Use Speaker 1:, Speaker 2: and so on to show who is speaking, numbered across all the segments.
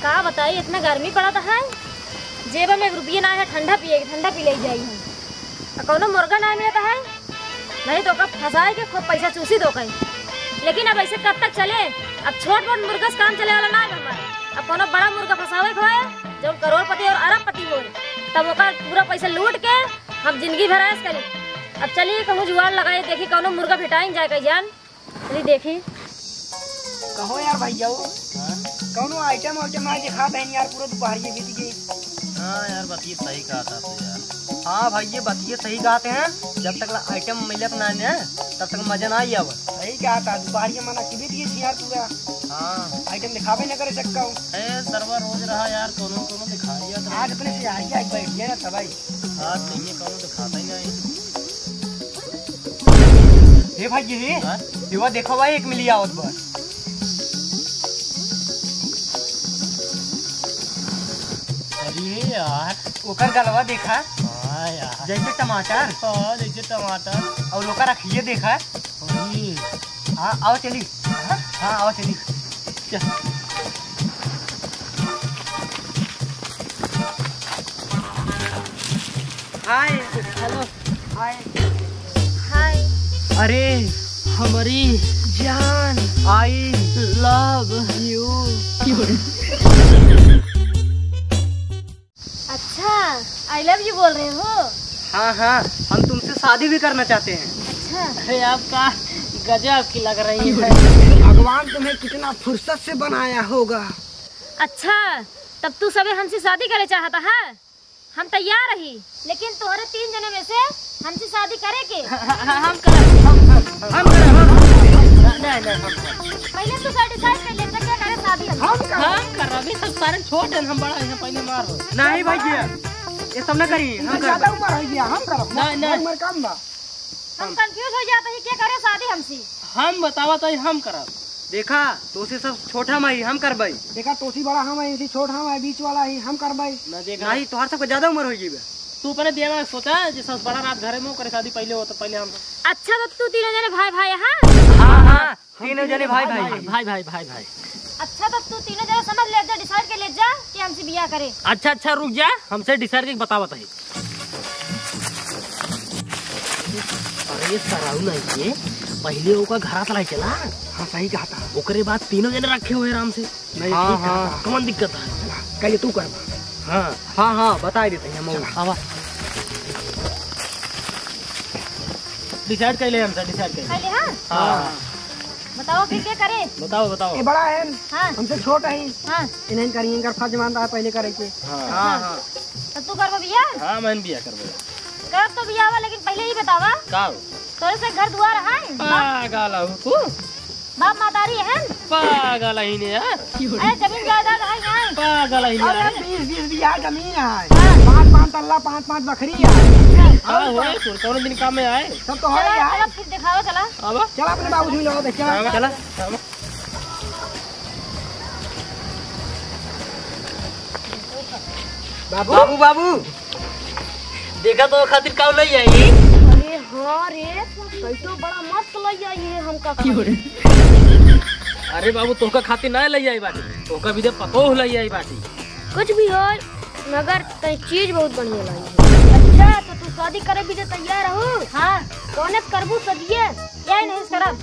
Speaker 1: का बताई इतना गर्मी पड़ा था है, जेब में 1 रुपया ना है, ठंडा पी ले जाई हम। कौनो मुर्गा ना मिलता है, नहीं तो कब फंसाए के खूब पैसा चूसी दो कहीं। लेकिन अब ऐसे कब तक चले? अब छोट मोट मुर्गा से काम चले वाला ना है हमारे। अब कोनो बड़ा मुर्गा फंसावे को है जो करोड़पति और अरबपति हो, तब ओका पूरा पैसा लूट के हम जिंदगी भर ऐश करी। अब चलिए कहूँ जुगाड़ लगाए, देखी कौनो मुर्गा भेटाई जाए कहीं जान। चलिए देखी
Speaker 2: कहो यार भैया कौनो आइटम आज दिखा दें यार, पूरा दोपहर ये बीत गई।
Speaker 3: हाँ यार बतिए सही कहा था तो यार।
Speaker 2: हाँ भैया बतिए सही कहते हैं, जब तक आइटम मिलत ना है तब तक मजा ना आई। अब सही कहा था, दोपहर ये मना की बीत गई यार पूरा। हाँ आइटम दिखावे न करे सकता हूँ।
Speaker 3: सर्वर रोज रहा यार, कोनो दिखा दिया था।
Speaker 2: आज अपने से आज बैठ गया ना था भाई।
Speaker 3: आज नहीं है कोनो दिखाता ही नहीं।
Speaker 2: हे भाई ये देखो भाई 1 मिली आवत बस।
Speaker 3: अरे यार
Speaker 2: ओकर गलवा देखा?
Speaker 3: हाँ यार
Speaker 2: जैसे टमाटर।
Speaker 3: हाँ जैसे टमाटर।
Speaker 2: और ओकर रखिए देखा? हाँ आओ चली। हाँ आओ चली चल। Hi hello hi
Speaker 1: hi.
Speaker 2: अरे हमारी जान आई लव यू।
Speaker 1: अच्छा आई लव यू बोल रहे हो?
Speaker 2: हाँ हाँ हम तुमसे शादी भी करना चाहते हैं।
Speaker 1: अच्छा
Speaker 3: अरे आपका गजब की लग रही है।
Speaker 2: भगवान तुम्हें कितना फुर्सत से बनाया होगा।
Speaker 1: अच्छा तब तू सबे हमसे शादी करे चाहता है? हम तैयार रही, लेकिन तुम्हारे 3 जने में से हमसे शादी करे के? पहले तू डिसाइड कर ले क्या करे शादी।
Speaker 3: हम कर अभी सब सारे छोटे हैं, हम बड़ा हैं, पहले मारो।
Speaker 2: नहीं भैया ये सब ना करिए, हम ज्यादा उम्र हो गया, हम करब
Speaker 3: नहीं
Speaker 2: उम्र कम बा।
Speaker 1: हम कंफ्यूज हो जाते हैं क्या करे शादी हमसे।
Speaker 3: हम बतावा तो हम करब।
Speaker 2: देखा तो से सब छोटा माई हम करबाई। देखा तोसी बड़ा हम है, छोट हम है, बीच वाला ही हम करबाई। नहीं तोहर सबके ज्यादा उम्र हो गई।
Speaker 3: तू अपने दिमाग में सोचा जैसा बड़ा रात घरे में करे शादी पहले हो तो पहले हम।
Speaker 1: अच्छा तो तू 3 जने भाई भाई हाँ?
Speaker 2: हाँ हाँ 3 जने भाई भाई
Speaker 3: भाई भाई भाई भाई।
Speaker 1: अच्छा तो तू 3 जने समझ ले जा, डिसाइड कर ले जा कि हमसे बियाह करे।
Speaker 3: अच्छा अच्छा रुक जा, हमसे डिसाइड करके बता बताइए। अरे ये सराउ नहीं ये पहले ओका घर चला चला।
Speaker 2: हाँ सही कहा था।
Speaker 3: ओकरे बाद 3 जने रखे हुए आराम से।
Speaker 2: नहीं हाँ हाँ
Speaker 3: कौन दिक्कत है?
Speaker 2: कल तू करबा।
Speaker 3: हाँ
Speaker 2: हाँ हाँ बता देते हैं हम।
Speaker 3: आवा डिसाइड कर ले, हमसे डिसाइड कर ले।
Speaker 1: पहले हाँ
Speaker 3: हाँ
Speaker 1: बताओ फिर क्या करे।
Speaker 3: बताओ बताओ।
Speaker 2: ये बड़ा है
Speaker 1: हाँ
Speaker 2: हमसे छोट है।
Speaker 1: हाँ
Speaker 2: इन्हें करिए, इनका फर्ज मानता है पहले करे के।
Speaker 3: हाँ
Speaker 2: हाँ
Speaker 1: तो तू करबा बियाह?
Speaker 3: हाँ मैं बिया करबो।
Speaker 1: कर तो बियाह हुआ, लेकिन पहले ही बतावा
Speaker 3: का
Speaker 1: तोरे से घर दुआर है?
Speaker 3: पागल हो तू,
Speaker 1: बाप मातारी है?
Speaker 3: पागल ही ने यार।
Speaker 1: अरे जमीन जायदाद है यहाँ?
Speaker 3: पागल ही
Speaker 2: अरे
Speaker 3: ने।
Speaker 2: 20 बीघा जमीन है, 5 तल्ला 5 बकरी है।
Speaker 3: हाँ होए कौन दिन काम में आए
Speaker 2: सब तो है यार।
Speaker 1: चला फिर दिखाओ चला।
Speaker 3: अब
Speaker 2: चला अपने बाबू जी लोग देख चला
Speaker 3: चला।
Speaker 2: बाबू बाबू
Speaker 3: देखा तो खातिर का लई आई।
Speaker 1: अरे हाँ रे कैसे बड़ा मस्त लग जाइए हमका।
Speaker 3: अरे बाबू तोका खातिर ना लई आई बाटी, तोका भी दे पतो लई आई बाटी।
Speaker 1: कुछ भी हो मगर कई चीज बहुत बढ़िया लगी। अच्छा तो तू शादी करे भी तैयार हो? हाँ कौन करबू सदिए या नहीं करब?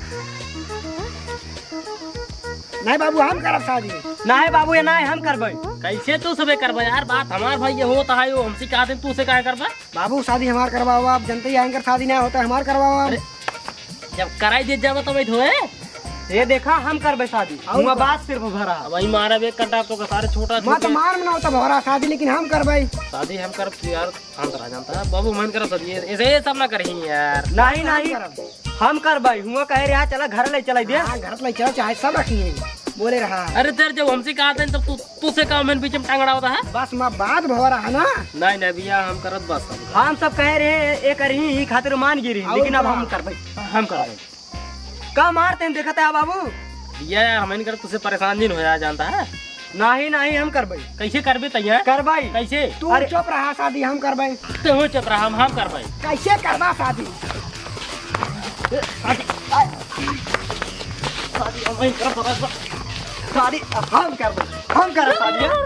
Speaker 2: नहीं बाबू हम करब शादी। नहीं बाबू ये नहीं हम करबे।
Speaker 3: कैसे तू सबे करबा यार? बात हमार भाई ये होता है, वो हमसे कहा दे तू से काहे करबा?
Speaker 2: बाबू शादी हमार करवाओ, आप जनते ही आएंगे शादी नहीं होता है हमार करवाओ आप।
Speaker 3: जब कराई दे जावा तो बैठ होए।
Speaker 2: ये देखा हम करबे शादी, हुआ बात सिर्फ भरा।
Speaker 3: वही मारा बे कटा तो का सारे छोटा
Speaker 2: मत मार में ना होता भरा शादी, लेकिन हम करबे
Speaker 3: शादी। हम कर यार हम करा जानता है बाबू, मन कर शादी ऐसे सब ना करही यार।
Speaker 2: नहीं नहीं हम करबे। हुआ कहे रहा चला घर ले चला दे। घर ले चलो चाहे सब रखिए बोले रहा।
Speaker 3: अरे तेरे जब हमसे कहा था तब तू से काम में बीच में टांगड़ा होता है।
Speaker 2: बस मैं बात भरा है ना।
Speaker 3: नहीं नहीं भैया हम करत बस
Speaker 2: हम सब कह रहे हैं एक ही खातिर मान गिरी, लेकिन अब हम करबे।
Speaker 3: हम करबे
Speaker 2: का मारते देखते है बाबू।
Speaker 3: भैया यार हम कर तुझसे परेशान दिन होया जानता है।
Speaker 2: नहीं नहीं हम करबे।
Speaker 3: कैसे करबे तैयार
Speaker 2: करबे
Speaker 3: कैसे?
Speaker 2: तू चुप रहा शादी हम करबे।
Speaker 3: तू चुप रहा हम करबे।
Speaker 2: कैसे करबा शादी? शादी हम करबे। हम करब शादी।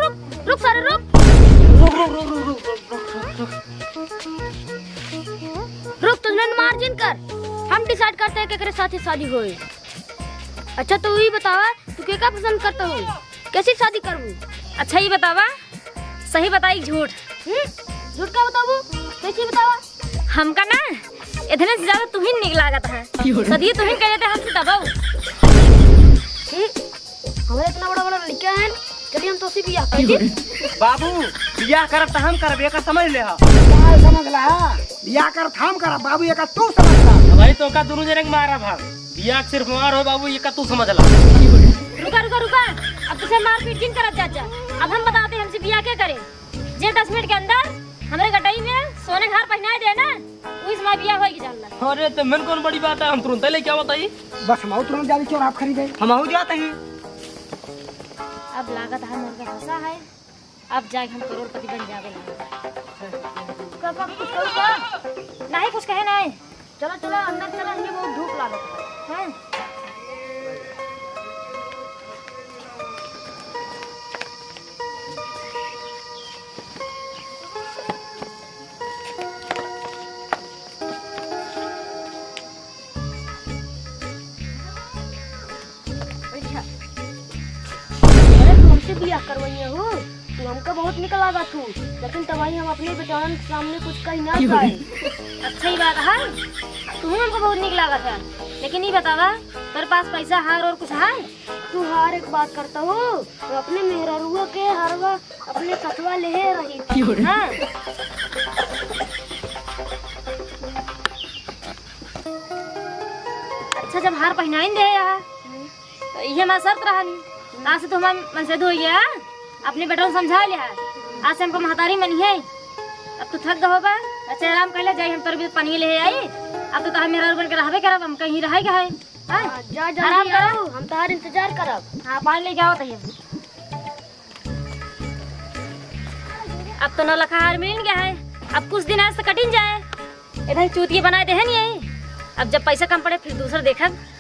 Speaker 1: केकरे साथ शादी होए। अच्छा तो ये बतावा तू के का पसंद करता हो, कैसी शादी करबू? अच्छा ये बतावा, सही बताई झूठ? झूठ का बताबू, कैसी बतावा? हमका ना इतने से ज्यादा तू ही निक लागत है, सदी तू ही कह देते हमसे दबाओ। हमारे इतना बड़ा बड़ा लड़का है, चलिए हम तो उसी बियाह कर दे।
Speaker 2: बाबू बियाह करब त हम करबे का समझ ले हा।
Speaker 4: समझ ला बियाह कर हम करब बाबू, एक तू समझ ला।
Speaker 3: भाई तो का दोनों जने मारा भाग, बियाह सिर्फ मार हो बाबू, ये का तू समझ ला।
Speaker 1: रुका रुका रुका, अब तुझे मारपीट किन करत चाचा? अब हम बताते हैं हमसे बियाह क्या करे। जे 10 मिनट के अंदर हमारे गटाई में सोने घर पहना दे ना, उस मां बियाह होगी जानला।
Speaker 3: अरे तो मन कौन बड़ी बात है, हम तुरंत ले क्या बताइए।
Speaker 4: बस हम तुरंत जाके चोर आप खरीदे,
Speaker 2: हम जाते हैं।
Speaker 1: अब लागत है मुर्गा फंसा है, अब जाके हम करोड़पति बन जावे लागत। कुछ करो का? नहीं कुछ कहे नहीं। चलो चलो अंदर चलो, ये बहुत धूप लागत है। बियाह करवाइए हो तो हमका बहुत निकल आगा तू, लेकिन तबाही हम अपने बेटान के सामने कुछ कहीं ना पाए। अच्छा ही बात है, तुम्हें हमको बहुत निकल आगा था, लेकिन ये बतावा तेरे पास पैसा हार और कुछ है? तू हार एक बात करता हो तो अपने मेहरारुआ के हरवा अपने कथवा ले रही थी। हाँ? अच्छा जब हार पहनाइन दे यार तो ये हमारा शर्त रहा नहीं, आज से तो हम मन से धो गया, अपने बेटा को समझा लिया, आज से हमको महतारी मनी है। अब तू थक गो बा, अच्छा आराम कर ले, जाई हम तोर पानी ले आई। अब तो कहा मेरा बन के रहबे करब, हम कहीं रहे का है। जा आराम करो, हम तुम्हारा इंतजार करब। हाँ पानी ले जाओ तहिए। अब तो नौलखा हार मिल गया है, अब कुछ दिन ऐसे कटिन जाए, इधर चूतिए बनाए दे है नहीं। अब जब पैसा कम पड़े फिर दूसरा देखब।